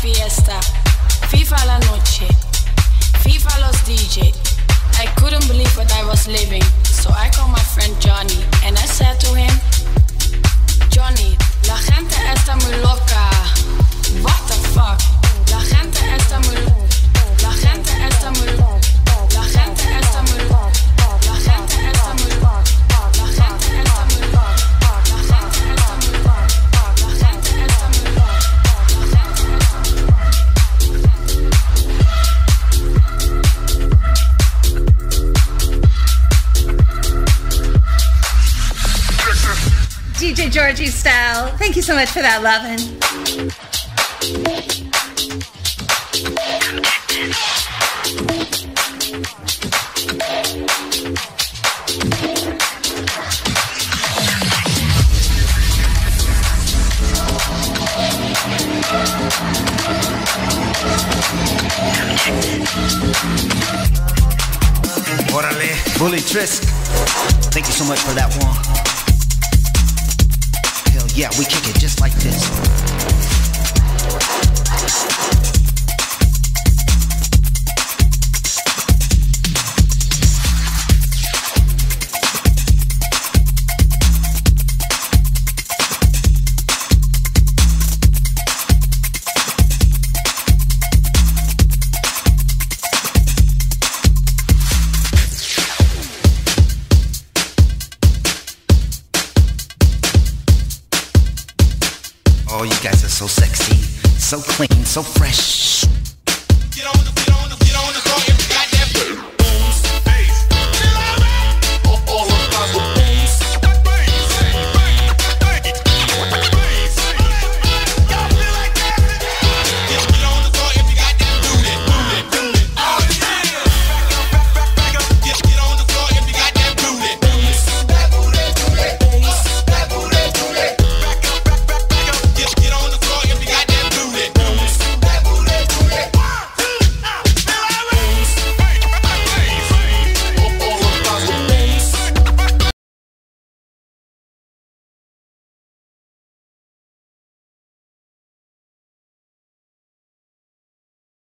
fiesta, FIFA la noche, FIFA los DJ. I couldn't believe what I was living, so I called my friend Johnny and I said to him, Johnny, la gente está muy loca. What the fuck? La gente está muy loca. La gente está muy loca. La gente está muy loca. La gente está muy loca. La gente está muy loca. La gente está muy loca. La gente está muy loca. DJ Georgie style. Thank you so much for that, lovin'. Orale, Bully Trisk. Thank you so much for that one. Hell yeah, we kick it just like this. Oh, you guys are so sexy, so clean, so fresh. Get on the